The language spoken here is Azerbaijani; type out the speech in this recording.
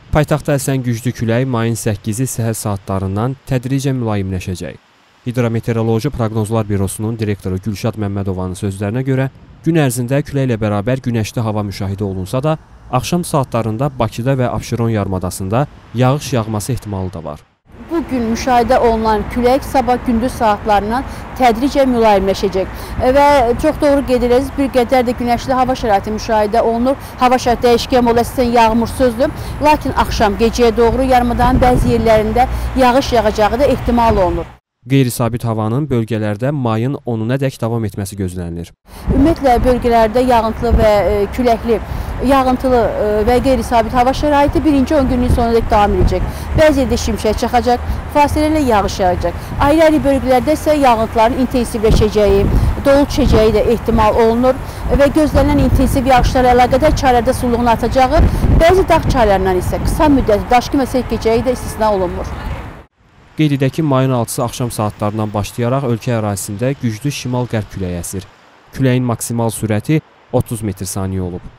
Paytaxtda əsən güclü külək mayın 8-i səhər saatlarından tədricən mülayimləşəcək. Hidrometeoroloji Proqnozlar Bürosunun direktoru Gülşad Məmmədovanın sözlərinə görə, gün ərzində küləklə bərabər günəşli hava müşahidə olunsa da, axşam saatlarında Bakıda və Abşeron yarımadasında yağış yağması ehtimalı da var. Bugün müşahidə olunan külək sabah gündüz saatlarından tədricən mülayimləşəcək və çox doğru qeyd edirsiniz, bir qədər də günəşli hava şəraiti müşahidə olunur. Hava şəraiti dəyişkən ola, əsasən yağmursuzdur, lakin axşam gecəyə doğru yarımadanın bəzi yerlərində yağış yağacağı da ehtimal olunur. Qeyri-sabit havanın bölgələrdə mayın 10-unadək davam etməsi gözlənilir. Ümumiyyətlə bölgələrdə yağıntılı və küləkli, yağıntılı və qeyri-sabit hava şəraiti birinci 10 günün sonuna dək davam edəcək. Bəzi yerdə şimşək çaxacaq, fasilələ yağış yağacaq. Ayrı-ayrı bölgələrdə isə yağıntıların intensivləşəcəyi, dolu düşəcəyi də ehtimal olunur və gözlənilən intensiv yağışlarla əlaqədar çaylarda suluğun artacağı, bəzi dağ çaylarından isə qısa müddətli daşqın və sel keçəcəyi də istisna olunmur. Qeyd edək ki, mayın 6-sı axşam saatlarından başlayaraq ölkə ərazisində güclü şimal-qərb küləyi əsir. Küləyin maksimal sürəti 30 metr/saniyə olub.